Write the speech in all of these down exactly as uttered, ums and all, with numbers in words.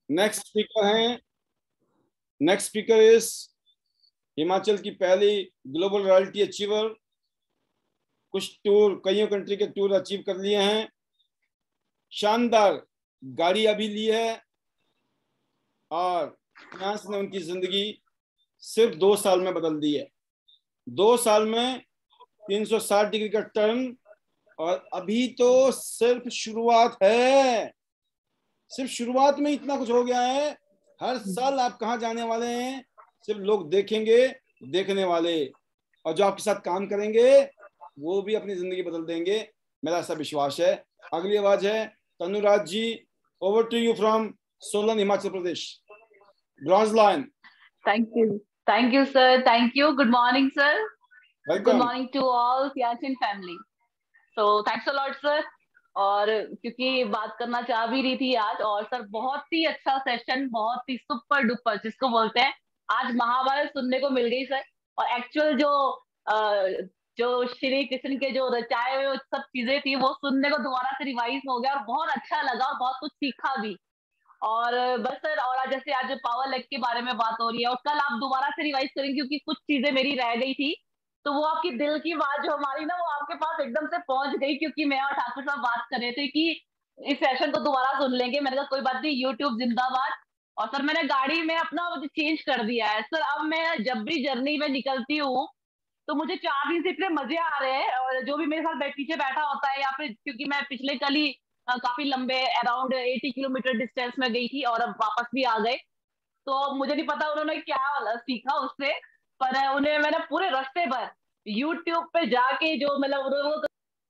Next speaker हैं, next speaker is Himachal की पहली ग्लोबल रॉयल्टी अचीवर, कुछ टूर, कईयों कंट्री के टूर अचीव कर लिए हैं, शानदार गाड़ी अभी ली है, और फाइनेंस ने उनकी जिंदगी सिर्फ दो साल में बदल दी है। दो साल में तीन सौ साठ डिग्री का टर्न, और अभी तो सिर्फ शुरुआत है, सिर्फ शुरुआत में इतना कुछ हो गया है। हर साल आप कहाँ जाने वाले हैं सिर्फ लोग देखेंगे, देखने वाले, और जो आपके साथ काम करेंगे वो भी अपनी जिंदगी बदल देंगे, मेरा ऐसा विश्वास है। अगली आवाज है Tanuraj ji, over to you from Solan, Himachal Pradesh, bronze line. Thank you, thank you sir, thank you. Good morning sir, good welcome. Morning to all Siachen family. So thanks a lot sir. और क्योंकि बात करना चाह भी रही थी आज, और सर बहुत ही अच्छा सेशन, बहुत ही सुपर डुपर जिसको बोलते हैं, आज महाभारत सुनने को मिल गई सर। और एक्चुअल जो अ, जो श्री कृष्ण के जो रचाए हुए सब चीजें थी वो सुनने को दोबारा से रिवाइज हो गया, और बहुत अच्छा लगा और बहुत कुछ सीखा भी। और बस सर, और आज जैसे आज पावर लेग के बारे में बात हो रही है, और कल आप दोबारा से रिवाइज करेंगे क्योंकि कुछ चीजें मेरी रह गई थी, तो वो आपकी दिल की बात जो हमारी ना, वो आपके पास एकदम से पहुंच गई, क्योंकि मैं और ठाकुर साहब बात कर रहे थे कि इस सेशन को दोबारा सुन लेंगे। मैंने कहा कोई बात नहीं, यूट्यूब जिंदाबाद। और सर मैंने गाड़ी में अपना चेंज कर दिया है सर, अब मैं जब भी जर्नी में निकलती हूँ तो मुझे चार दिन से इतने मजे आ रहे हैं, और जो भी मेरे साथ बैठ पीछे बैठा होता है, या फिर क्योंकि मैं पिछले कल ही अ, काफी लंबे अराउंड अस्सी किलोमीटर डिस्टेंस में गई थी और अब वापस भी आ गए, तो मुझे नहीं पता उन्होंने क्या सीखा उससे, पर उन्हें मैंने पूरे रास्ते भर यूट्यूब पे जाके जो मतलब उन्होंने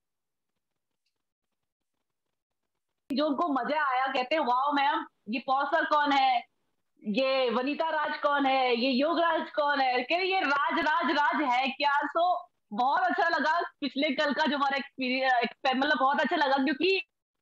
जो उनको मजा आया, कहते हैं वाह मैम ये पॉसर कौन है, ये वनीता राज कौन है, ये योगराज कौन है, कह रही ये राज राज राज है क्या। सो बहुत अच्छा लगा पिछले कल का जो हमारा एक्सपीरियंस, मतलब बहुत अच्छा लगा, क्योंकि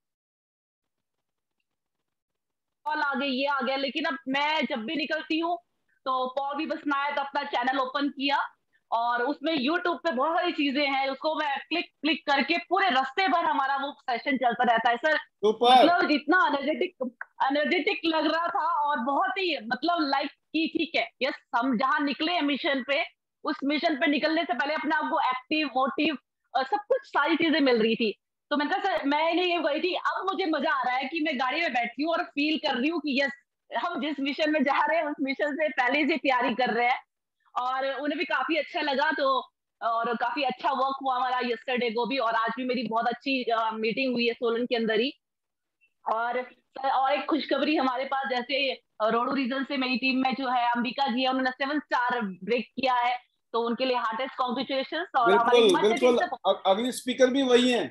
कॉल आ गई, ये आ गया, लेकिन अब मैं जब भी निकलती हूँ तो पॉल भी बस ना आया तो अपना चैनल ओपन किया, और उसमें यूट्यूब पे बहुत सारी चीजें हैं, उसको मैं क्लिक क्लिक करके पूरे रास्ते भर हमारा वो सेशन चलता रहता है सर। सुपर। मतलब जितना एनर्जेटिक एनर्जेटिक लग रहा था, और बहुत ही मतलब लाइक की ठीक है, यस हम जहाँ निकले मिशन पे, उस मिशन पे निकलने से पहले अपने आप को एक्टिव मोटिव सब कुछ सारी चीजें मिल रही थी। तो मैंने कहा सर, मैंने ये गई थी, अब मुझे मजा आ रहा है कि मैं गाड़ी में बैठी हूँ और फील कर रही हूँ कि यस हम जिस मिशन में जा रहे हैं उस मिशन से पहले से तैयारी कर रहे हैं। और उन्हें भी काफी अच्छा लगा, तो और काफी अच्छा वर्क हुआ हमारा यस्टरडे को भी, और आज भी मेरी बहुत अच्छी मीटिंग हुई है सोलन के अंदर ही। और सर और एक खुशखबरी हमारे पास, जैसे रोडू रीजन से मेरी टीम में जो है अंबिका जी है, उन्होंने सेवन स्टार ब्रेक किया है, तो उनके लिए हार्टेस्ट कॉन्ग्रेचुलेशन। और हमारे बिल्कुल हिमाचल टीम बिल्कुल, से अ- अगली स्पीकर भी वही हैं।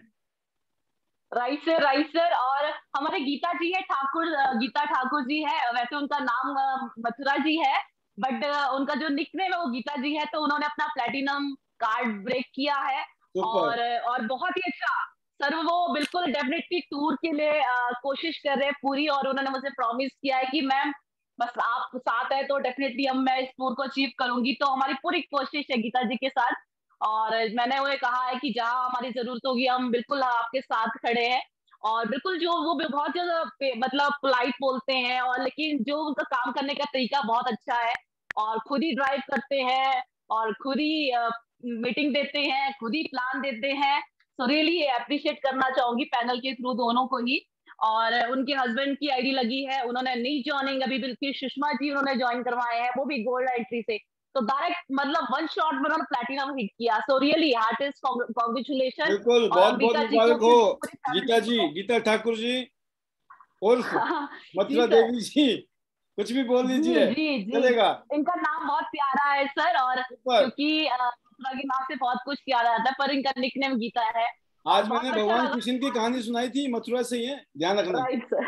Right sir, right sir. और हमारे गीता जी है ठाकुर, गीता ठाकुर जी है, वैसे उनका नाम अ, मथुरा जी है, बट उनका जो निकनेम है वो गीता जी है, तो उन्होंने अपना प्लेटिनम कार्ड ब्रेक किया है। सुपर। और और बहुत ही अच्छा सर, वो बिल्कुल डेफिनेटली टूर के लिए अ, कोशिश कर रहे हैं पूरी, और उन्होंने मुझे प्रॉमिस किया है कि मैम बस आप साथ है तो डेफिनेटली हम मैं इस टूर को अचीव करूंगी, तो हमारी पूरी कोशिश है गीता जी के साथ। और मैंने उन्हें कहा है कि जहां हमारी जरूरत होगी हम बिल्कुल आपके साथ खड़े हैं। और बिल्कुल जो वो भी बहुत ज्यादा पे- मतलब पोलाइट बोलते हैं, और लेकिन जो उनका काम करने का तरीका बहुत अच्छा है, और खुद ही ड्राइव करते हैं, और खुद ही मीटिंग देते हैं, खुद ही प्लान देते हैं। सो रियली अप्रिशिएट करना चाहूंगी पैनल के थ्रू दोनों को ही। और उनके हस्बैंड की आईडी लगी है, उन्होंने नहीं ज्वाइनिंग अभी बिल्कुल, सुषमा जी उन्होंने ज्वाइन करवाए हैं, वो भी गोल्ड एंट्री से, तो डायरेक्ट मतलब वन शॉट में उन्होंने प्लेटिनम हिट किया। So really heartiest congratulation. बिल्कुल, और बहुत बहुत अंबिका जी को मुबारक हो फिर पूरी गीता फैमिली जी, को। गीता ठाकुर जी उर्फ जी मथुरा सर, देवी जी, कुछ भी बोल जी लीजिए, जी जी। चलेगा। इनका नाम बहुत प्यारा है सर, और सुपर। क्योंकि अ, मथुरा के नाम से बहुत कुछ किया जाता है, पर इनका निकनेम गीता है, और आज मैंने बहुत अच्छा भगवान लगा। कृष्ण की कहानी सुनाई थी, मथुरा से ही है, ध्यान रखना। Right sir,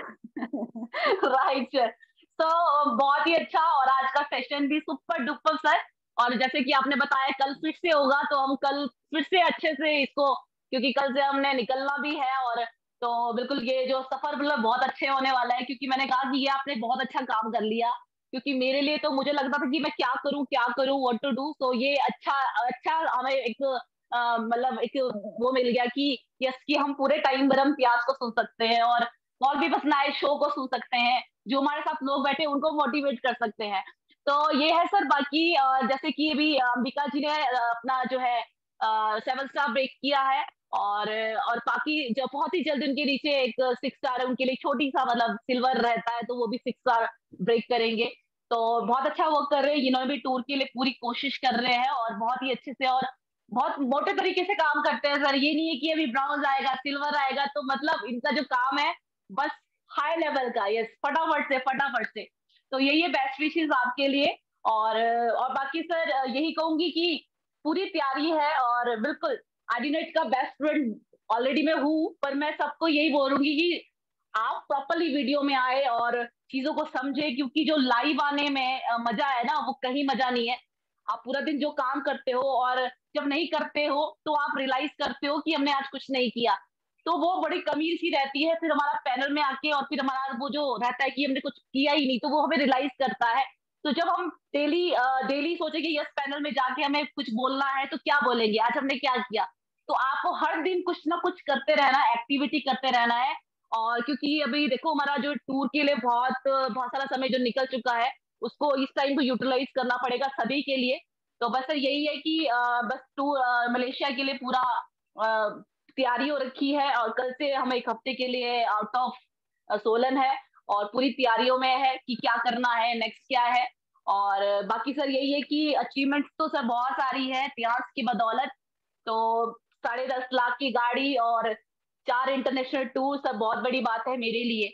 right sir. तो बहुत ही अच्छा, और आज का सेशन भी सुपर डुपर सर। और जैसे कि आपने बताया कल फिर से होगा, तो हम कल फिर से अच्छे से इसको, क्योंकि कल से हमने निकलना भी है, और तो बिल्कुल ये जो सफर मतलब बहुत अच्छे होने वाला है, क्योंकि मैंने कहा कि ये आपने बहुत अच्छा काम कर लिया, क्योंकि मेरे लिए तो मुझे लगता था कि मैं क्या करूं क्या करूं व्हाट टू डू, तो ये अच्छा अच्छा हमें एक अ, मतलब एक वो मिल गया कि यस कि हम पूरे टाइम भर हम प्यास को सुन सकते हैं, और और भी बस नए शो को सुन सकते हैं। जो हमारे साथ लोग बैठे उनको मोटिवेट कर सकते हैं। तो ये है सर। बाकी जैसे कि अभी अंबिका जी ने अपना जो है सेवन स्टार ब्रेक किया है, और और बाकी जो बहुत ही जल्द उनके नीचे एक सिक्स स्टार है, उनके लिए छोटी सा मतलब सिल्वर रहता है, तो वो भी सिक्स स्टार ब्रेक करेंगे। तो बहुत अच्छा वर्क कर रहे हैं, इन्होंने भी टूर के लिए पूरी कोशिश कर रहे हैं और बहुत ही अच्छे से और बहुत मोटे तरीके से काम करते हैं सर। ये नहीं है कि अभी ब्राउन्स आएगा सिल्वर आएगा, तो मतलब इनका जो काम है बस हाई लेवल का, यस, फटाफट से फटाफट से। तो यही है, बेस्ट विशेस आपके लिए। और और बाकी सर यही कहूंगी कि पूरी तैयारी है, और बिल्कुल आईडीनेट का बेस्ट फ्रेंड ऑलरेडी मैं हूँ, पर मैं सबको यही बोलूंगी कि आप प्रॉपरली वीडियो में आए और चीजों को समझे, क्योंकि जो लाइव आने में मजा है ना, वो कहीं मजा नहीं है। आप पूरा दिन जो काम करते हो और जब नहीं करते हो तो आप रियलाइज करते हो कि हमने आज कुछ नहीं किया, तो वो बड़ी कमी सी रहती है। फिर हमारा पैनल में आके और फिर हमारा वो जो रहता है कि हमने कुछ किया ही नहीं, तो वो हमें रियलाइज करता है। तो जब हम डेली डेली सोचेंगे यस पैनल में जाके हमें कुछ बोलना है, तो क्या बोलेंगे, आज हमने क्या किया। तो आपको हर दिन कुछ ना कुछ करते रहना, एक्टिविटी करते रहना है। और क्योंकि अभी देखो हमारा जो टूर के लिए बहुत बहुत सारा समय जो निकल चुका है, उसको इस टाइम को यूटिलाइज करना पड़ेगा सभी के लिए। तो बस यही है कि बस टूर मलेशिया के लिए पूरा तैयारी हो रखी है, और कल से हम एक हफ्ते के लिए आउट ऑफ सोलन है, और पूरी तैयारियों में है कि क्या करना है, नेक्स्ट क्या है। और बाकी सर यही है कि अचीवमेंट्स तो सर बहुत सारी है इतिहास की बदौलत। तो साढ़े दस लाख की गाड़ी और चार इंटरनेशनल टूर सब बहुत बड़ी बात है मेरे लिए।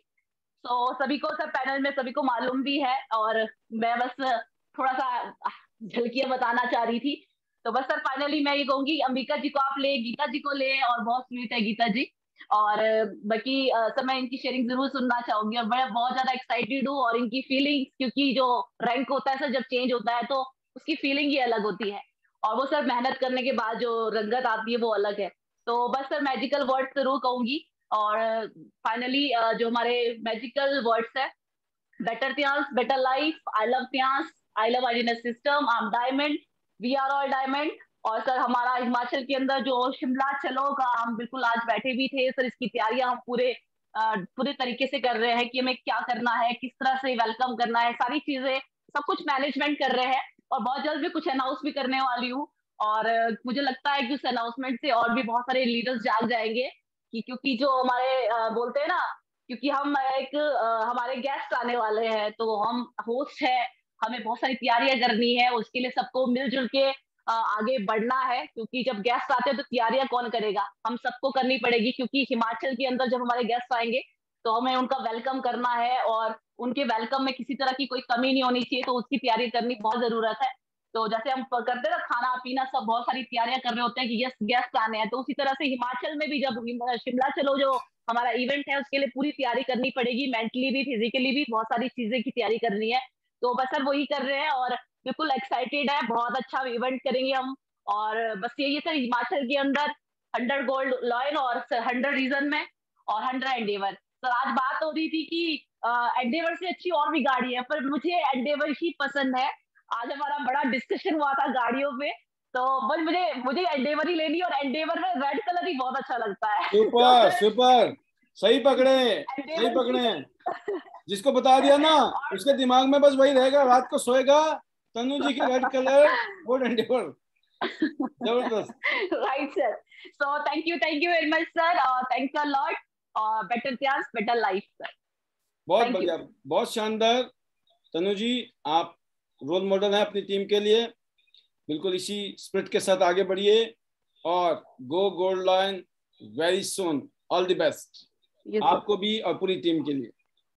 तो सभी को सर पैनल में सभी को मालूम भी है, और मैं बस थोड़ा सा झलकियां बताना चाह रही थी। तो बस सर फाइनली मैं ये कहूंगी अंबिका जी को आप ले, गीता जी को ले, और बहुत स्वीट है गीता जी। और बाकी सर मैं इनकी शेयरिंग जरूर सुनना चाहूंगी, और मैं बहुत ज्यादा एक्साइटेड हूँ, और इनकी फीलिंग्स, क्योंकि जो रैंक होता है सर जब चेंज होता है तो उसकी फीलिंग ही अलग होती है, और वो सर मेहनत करने के बाद जो रंगत आती है वो अलग है। तो बस सर मैजिकल वर्ड जरूर कहूंगी। और फाइनली जो हमारे मैजिकल वर्ड्स है, better Tiens, better life, I love Tiens, I love आईडीनेस system, I am diamond, we are all diamond. और सर हमारा हिमाचल के अंदर जो शिमला चलो का हम बिल्कुल आज बैठे भी थे सर, इसकी तैयारियां हम पूरे आ, पूरे तरीके से कर रहे हैं कि हमें क्या करना है, किस तरह से वेलकम करना है, सारी चीजें सब कुछ मैनेजमेंट कर रहे हैं। और बहुत जल्द भी कुछ अनाउंस भी करने वाली हूँ। और uh, मुझे लगता है कि उस अनाउंसमेंट से और भी बहुत सारे लीडर्स जाग जाएंगे, कि क्योंकि जो हमारे uh, बोलते हैं ना, क्योंकि हम एक आ, हमारे गेस्ट आने वाले हैं, तो हम होस्ट है, हमें बहुत सारी तैयारियां करनी है, उसके लिए सबको मिलजुल के आ, आगे बढ़ना है। क्योंकि जब गेस्ट आते हैं तो तैयारियां कौन करेगा, हम सबको करनी पड़ेगी, क्योंकि हिमाचल के अंदर जब हमारे गेस्ट आएंगे तो हमें उनका वेलकम करना है, और उनके वेलकम में किसी तरह की कोई कमी नहीं होनी चाहिए, तो उसकी तैयारी करनी बहुत जरूरत है। तो जैसे हम करते हैं ना खाना पीना सब, बहुत सारी तैयारियां कर रहे होते हैं कि यस गेस्ट आने हैं, तो उसी तरह से हिमाचल में भी जब शिमला चलो जो हमारा इवेंट है उसके लिए पूरी तैयारी करनी पड़ेगी, मेंटली भी फिजिकली भी बहुत सारी चीजें की तैयारी करनी है। तो बस सर वही कर रहे हैं, और बिल्कुल एक्साइटेड है, बहुत अच्छा इवेंट करेंगे हम। और बस यही है सर, हिमाचल के अंदर हंड्रेड गोल्ड लॉयन और हंड्रेड रीजन में और हंड्रेड एंडेवर। सर आज बात हो रही थी कि एंडेवर से अच्छी और भी गाड़ी है, पर मुझे एंडेवर ही पसंद है। आज हमारा बड़ा डिस्कशन हुआ था गाड़ियों पे, तो बस मुझे मुझे एंडेवर ही लेनी, और एंडेवर में रेड कलर ही बहुत अच्छा लगता है। तो सुपर सर सुपर, सही पकड़े, सही एंडेवर पकड़े। की जिसको बता दिया ना उसके दिमाग में बस वही रहेगा, रात को सोएगा तनु जी की रेड कलर वुड एंडेवर। जबरदस्त। Right sir. So thank you thank you very much sir, thanks a lot. Better chance better life sir. बहुत थैंक यू। बढ़िया, बहुत शानदार। तनु जी आप रोल मॉडल हैं अपनी टीम के लिए, बिल्कुल इसी स्पिरिट के साथ आगे बढ़िए, और go gold lion very soon. All the best आपको भी और पूरी टीम के लिए।